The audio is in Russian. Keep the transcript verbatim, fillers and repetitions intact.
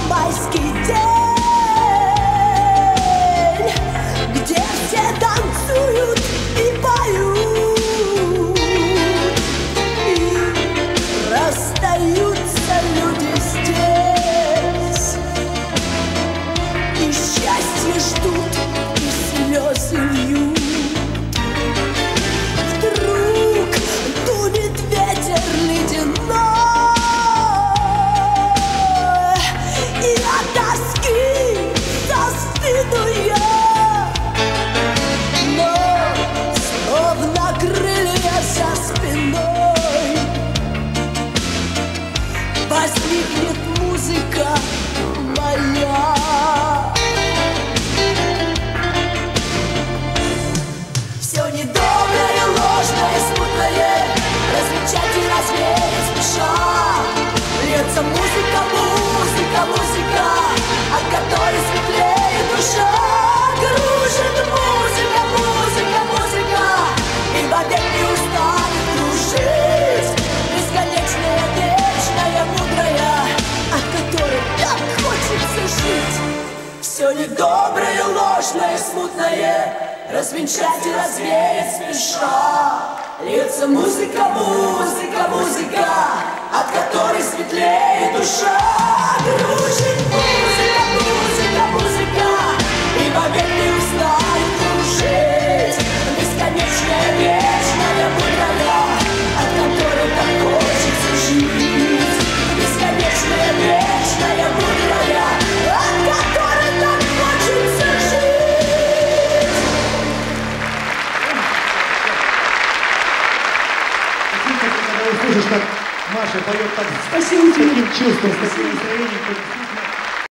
майский день, где все танцуют и поют, и расстаются люди здесь, и счастье ждут, и слезы льют. Вдруг дунет ветер ледяной, и от тоски застыну я, но словно крылья за спиной возникнет музыка моя. Все недоброе, ложное, смутное различать и развеять спеша. Льется музыка, музыка, музыка, от которой светлеет душа. Кружит музыка, музыка, музыка, и вовек не устанет кружить. Бесконечная, вечная, мудрая, от которой так хочется жить. Все недоброе, ложное, смутное развенчать и развеять спеша. Льется музыка, музыка, музыка, от которой светлеет душа. Кружит музыка, музыка, музыка, и вовек не устанет кружить. Бесконечная, вечная, мудрая, от которой так хочется жить. Бесконечная, вечная, мудрая, от которой так хочется жить. Когда услышишь, как Маша поет так, с таким чувством, с таким настроением,